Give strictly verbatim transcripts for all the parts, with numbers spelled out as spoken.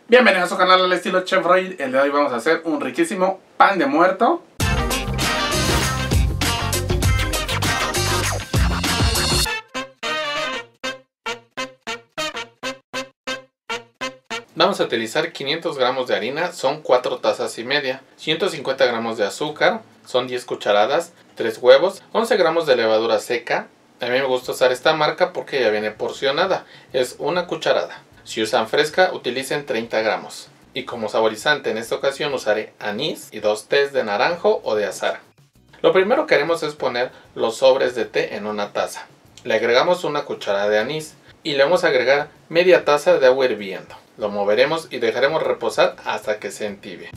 Bienvenidos a su canal al estilo Chef Roy. El de hoy vamos a hacer un riquísimo pan de muerto. Vamos a utilizar quinientos gramos de harina, son cuatro tazas y media, ciento cincuenta gramos de azúcar, son diez cucharadas, tres huevos, once gramos de levadura seca. A mí me gusta usar esta marca porque ya viene porcionada, es una cucharada. Si usan fresca, utilicen treinta gramos. Y como saborizante en esta ocasión usaré anís y dos tés de naranjo o de azahar. Lo primero que haremos es poner los sobres de té en una taza. Le agregamos una cucharada de anís y le vamos a agregar media taza de agua hirviendo. Lo moveremos y dejaremos reposar hasta que se entibie.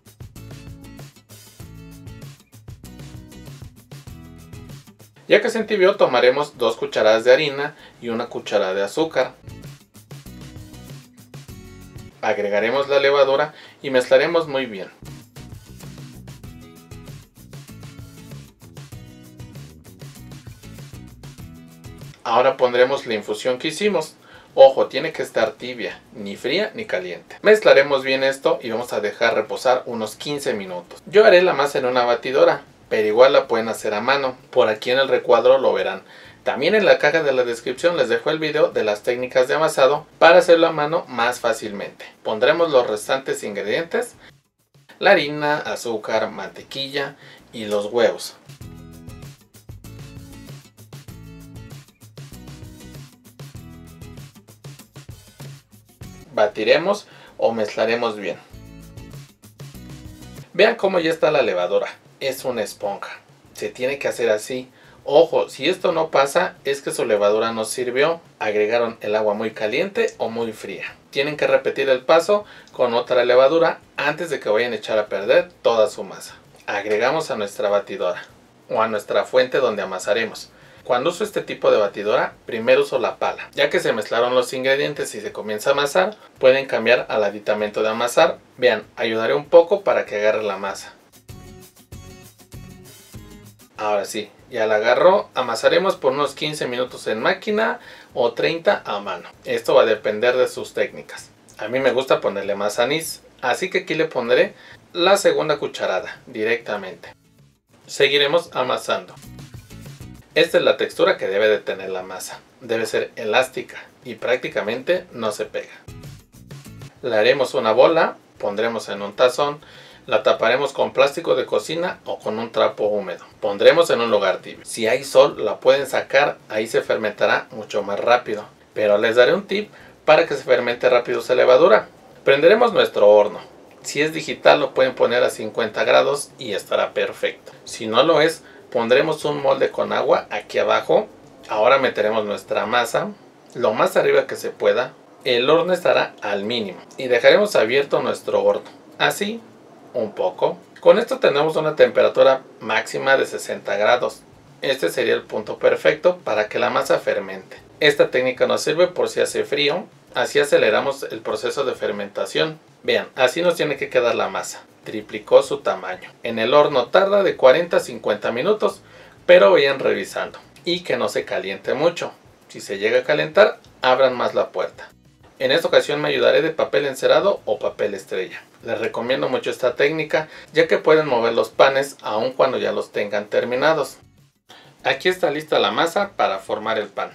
Ya que se entibió, tomaremos dos cucharadas de harina y una cucharada de azúcar. Agregaremos la levadura y mezclaremos muy bien. Ahora pondremos la infusión que hicimos. Ojo, tiene que estar tibia, ni fría ni caliente. Mezclaremos bien esto y vamos a dejar reposar unos quince minutos. Yo haré la masa en una batidora, pero igual la pueden hacer a mano. Por aquí en el recuadro lo verán. También en la caja de la descripción les dejo el video de las técnicas de amasado para hacerlo a mano más fácilmente. Pondremos los restantes ingredientes, la harina, azúcar, mantequilla y los huevos. Batiremos o mezclaremos bien. Vean cómo ya está la levadura, es una esponja, se tiene que hacer así. Ojo, si esto no pasa es que su levadura no sirvió, agregaron el agua muy caliente o muy fría. Tienen que repetir el paso con otra levadura antes de que vayan a echar a perder toda su masa. Agregamos a nuestra batidora o a nuestra fuente donde amasaremos. Cuando uso este tipo de batidora, primero uso la pala. Ya que se mezclaron los ingredientes y se comienza a amasar, pueden cambiar al aditamento de amasar. Vean, ayudaré un poco para que agarre la masa. Ahora sí, ya la agarró, amasaremos por unos quince minutos en máquina o treinta a mano. Esto va a depender de sus técnicas. A mí me gusta ponerle más anís, así que aquí le pondré la segunda cucharada directamente. Seguiremos amasando. Esta es la textura que debe de tener la masa. Debe ser elástica y prácticamente no se pega. Le haremos una bola, pondremos en un tazón. La taparemos con plástico de cocina o con un trapo húmedo. Pondremos en un lugar tibio. Si hay sol, la pueden sacar, ahí se fermentará mucho más rápido. Pero les daré un tip para que se fermente rápido su levadura. Prenderemos nuestro horno. Si es digital lo pueden poner a cincuenta grados y estará perfecto. Si no lo es, pondremos un molde con agua aquí abajo. Ahora meteremos nuestra masa lo más arriba que se pueda. El horno estará al mínimo y dejaremos abierto nuestro horno. Así un poco. Con esto tenemos una temperatura máxima de sesenta grados. Este sería el punto perfecto para que la masa fermente. Esta técnica nos sirve por si hace frío. Así aceleramos el proceso de fermentación. Vean, así nos tiene que quedar la masa. Triplicó su tamaño. En el horno tarda de cuarenta a cincuenta minutos, pero vayan revisando. Y que no se caliente mucho. Si se llega a calentar, abran más la puerta. En esta ocasión me ayudaré de papel encerado o papel estrella. Les recomiendo mucho esta técnica ya que pueden mover los panes aun cuando ya los tengan terminados. Aquí está lista la masa para formar el pan.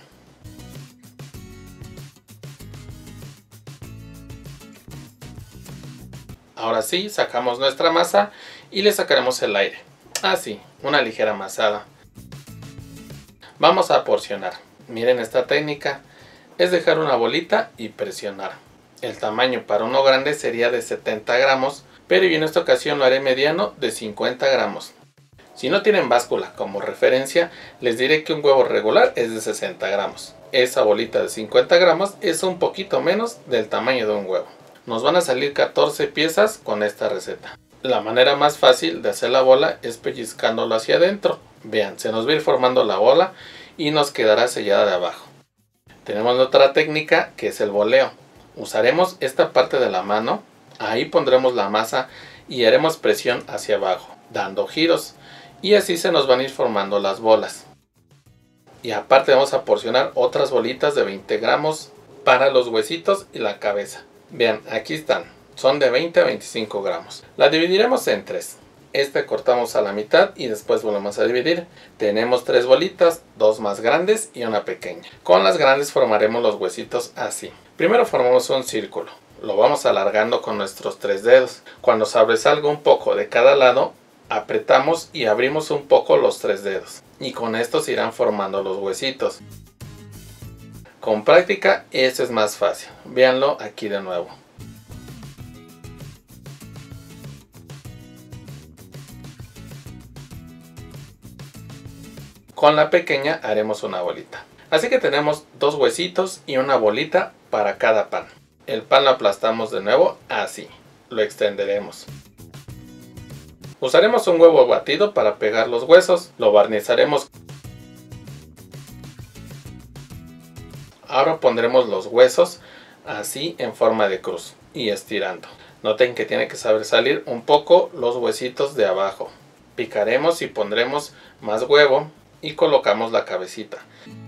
Ahora sí, sacamos nuestra masa y le sacaremos el aire. Así, una ligera amasada. Vamos a porcionar. Miren esta técnica. Es dejar una bolita y presionar. El tamaño para uno grande sería de setenta gramos, pero yo en esta ocasión lo haré mediano de cincuenta gramos. Si no tienen báscula como referencia, les diré que un huevo regular es de sesenta gramos. Esa bolita de cincuenta gramos es un poquito menos del tamaño de un huevo. Nos van a salir catorce piezas con esta receta. La manera más fácil de hacer la bola es pellizcándolo hacia adentro. Vean, se nos va a ir formando la bola y nos quedará sellada de abajo. Tenemos otra técnica que es el boleo. Usaremos esta parte de la mano, ahí pondremos la masa y haremos presión hacia abajo, dando giros. Y así se nos van a ir formando las bolas. Y aparte vamos a porcionar otras bolitas de veinte gramos para los huesitos y la cabeza. Bien, aquí están. Son de veinte a veinticinco gramos. La dividiremos en tres. Este cortamos a la mitad y después volvemos a dividir. Tenemos tres bolitas, dos más grandes y una pequeña. Con las grandes formaremos los huesitos así. Primero formamos un círculo. Lo vamos alargando con nuestros tres dedos. Cuando sobresalga un poco de cada lado, apretamos y abrimos un poco los tres dedos. Y con esto se irán formando los huesitos. Con práctica esto es más fácil. Véanlo aquí de nuevo. Con la pequeña haremos una bolita. Así que tenemos dos huesitos y una bolita para cada pan. El pan lo aplastamos de nuevo así. Lo extenderemos. Usaremos un huevo batido para pegar los huesos. Lo barnizaremos. Ahora pondremos los huesos así en forma de cruz y estirando. Noten que tiene que saber salir un poco los huesitos de abajo. Picaremos y pondremos más huevo y colocamos la cabecita,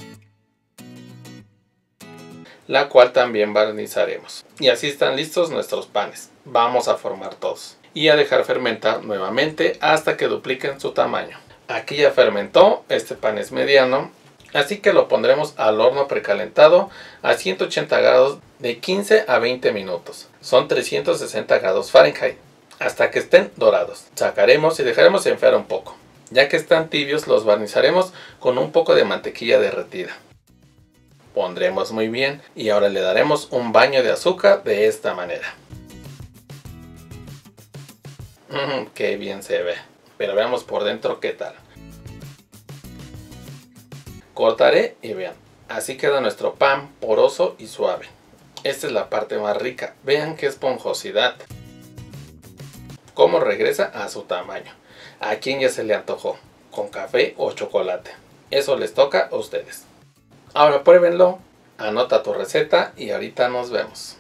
la cual también barnizaremos. Y así están listos nuestros panes. Vamos a formar todos y a dejar fermentar nuevamente hasta que dupliquen su tamaño. Aquí ya fermentó, este pan es mediano. Así que lo pondremos al horno precalentado a ciento ochenta grados de quince a veinte minutos. Son trescientos sesenta grados Fahrenheit. Hasta que estén dorados. Sacaremos y dejaremos enfriar un poco. Ya que están tibios los barnizaremos con un poco de mantequilla derretida. Pondremos muy bien y ahora le daremos un baño de azúcar de esta manera. Mmm, qué bien se ve. Pero veamos por dentro qué tal. Cortaré y vean, así queda nuestro pan poroso y suave. Esta es la parte más rica, vean qué esponjosidad. Cómo regresa a su tamaño. ¿A quién ya se le antojó? ¿Con café o chocolate? Eso les toca a ustedes. Ahora pruébenlo, anota tu receta y ahorita nos vemos.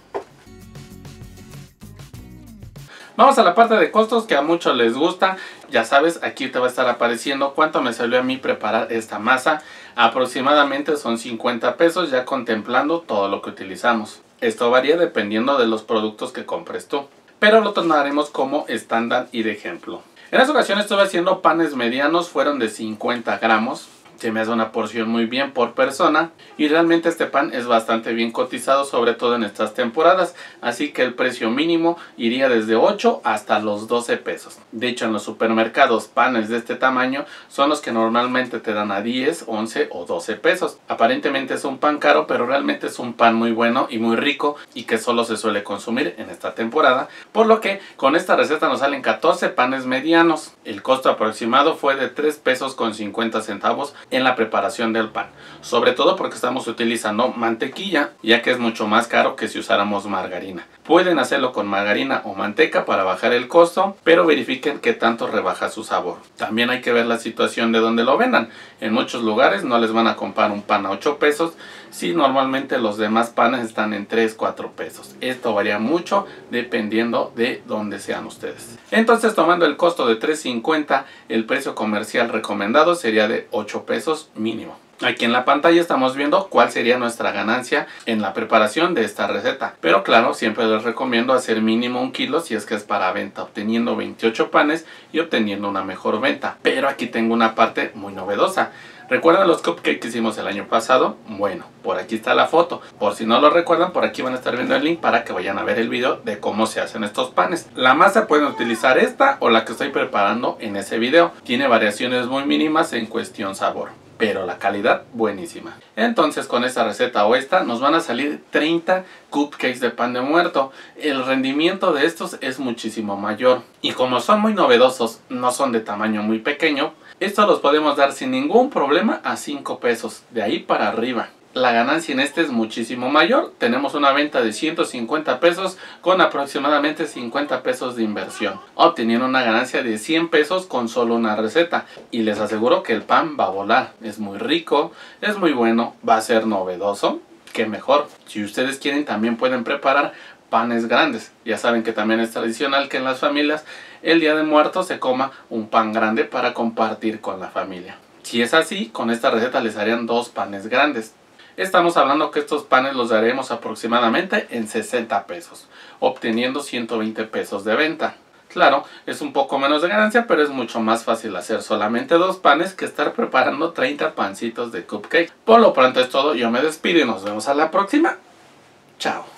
Vamos a la parte de costos que a muchos les gusta. Ya sabes, aquí te va a estar apareciendo cuánto me salió a mí preparar esta masa. Aproximadamente son cincuenta pesos ya contemplando todo lo que utilizamos. Esto varía dependiendo de los productos que compres tú, pero lo tomaremos como estándar y de ejemplo. En esta ocasión estuve haciendo panes medianos, fueron de cincuenta gramos. Se me hace una porción muy bien por persona y realmente este pan es bastante bien cotizado, sobre todo en estas temporadas, así que el precio mínimo iría desde ocho hasta los doce pesos. De hecho, en los supermercados panes de este tamaño son los que normalmente te dan a diez, once o doce pesos. Aparentemente es un pan caro, pero realmente es un pan muy bueno y muy rico y que solo se suele consumir en esta temporada, por lo que con esta receta nos salen catorce panes medianos. El costo aproximado fue de tres pesos con cincuenta centavos en la preparación del pan, sobre todo porque estamos utilizando mantequilla, ya que es mucho más caro que si usáramos margarina. Pueden hacerlo con margarina o manteca para bajar el costo, pero verifiquen que tanto rebaja su sabor. También hay que ver la situación de donde lo vendan. En muchos lugares no les van a comprar un pan a ocho pesos, si normalmente los demás panes están en tres, cuatro pesos. Esto varía mucho dependiendo de dónde sean ustedes. Entonces, tomando el costo de tres cincuenta, el precio comercial recomendado sería de ocho pesos mínimo. Aquí en la pantalla estamos viendo cuál sería nuestra ganancia en la preparación de esta receta. Pero claro, siempre les recomiendo hacer mínimo un kilo si es que es para venta, obteniendo veintiocho panes y obteniendo una mejor venta. Pero aquí tengo una parte muy novedosa. ¿Recuerdan los cupcakes que hicimos el año pasado? Bueno, por aquí está la foto. Por si no lo recuerdan, por aquí van a estar viendo el link para que vayan a ver el video de cómo se hacen estos panes. La masa pueden utilizar esta o la que estoy preparando en ese video. Tiene variaciones muy mínimas en cuestión sabor, pero la calidad buenísima. Entonces con esta receta o esta nos van a salir treinta cupcakes de pan de muerto. El rendimiento de estos es muchísimo mayor. Y como son muy novedosos, no son de tamaño muy pequeño, estos los podemos dar sin ningún problema a cinco pesos, de ahí para arriba. La ganancia en este es muchísimo mayor. Tenemos una venta de ciento cincuenta pesos con aproximadamente cincuenta pesos de inversión, obteniendo una ganancia de cien pesos con solo una receta. Y les aseguro que el pan va a volar. Es muy rico, es muy bueno, va a ser novedoso. Qué mejor. Si ustedes quieren, también pueden preparar panes grandes. Ya saben que también es tradicional que en las familias el Día de Muertos se coma un pan grande para compartir con la familia. Si es así, con esta receta les harían dos panes grandes. Estamos hablando que estos panes los daremos aproximadamente en sesenta pesos, obteniendo ciento veinte pesos de venta. Claro, es un poco menos de ganancia, pero es mucho más fácil hacer solamente dos panes que estar preparando treinta pancitos de cupcake. Por lo pronto es todo, yo me despido y nos vemos a la próxima. Chao.